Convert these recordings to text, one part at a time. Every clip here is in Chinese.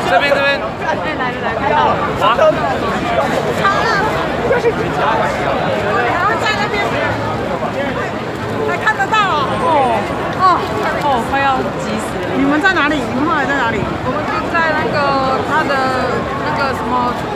这边。哎，来，看到了。啊。就是然后在那边，还看得到哦，快要急死了。你们在哪里？你们后来在哪里？我们就在那个他的那个什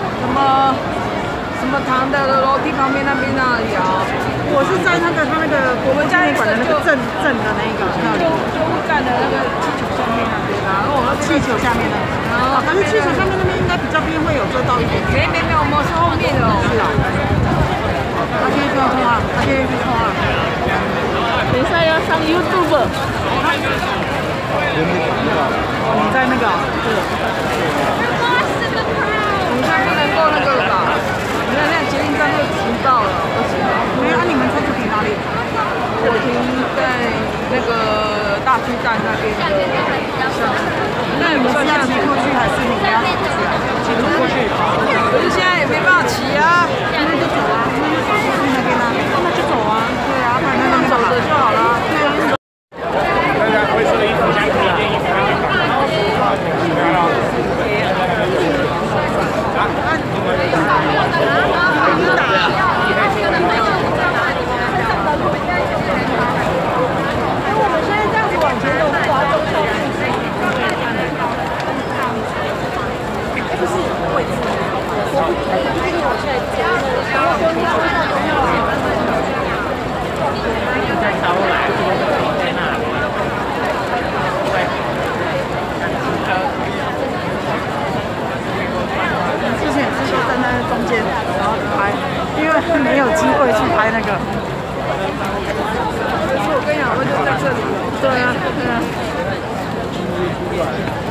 么堂的楼梯旁边那里啊。我是在那个他那个国父纪念馆的那个正的那一个那里。就会站的那个气球下面那边啊。然后我们气球下面那里。但是气球下面那边应该比较边会有遮到一点。没，我们是后面的哦。是啊。他继续冲啊！等一下要上 YouTube。你在那个？对。我们现在不能够那个了吧？你看，捷运站就停到了，不行。没有，你们车子停哪里？我停在那个大巨蛋那边。那你们是要骑过去还是你们要骑车过去？可是现在也没办法骑啊。那就走啊，那边啊，那就走啊。对啊，反正走着就好了。对啊。没有机会去拍那个。可是我跟你讲，我就在这里。对啊。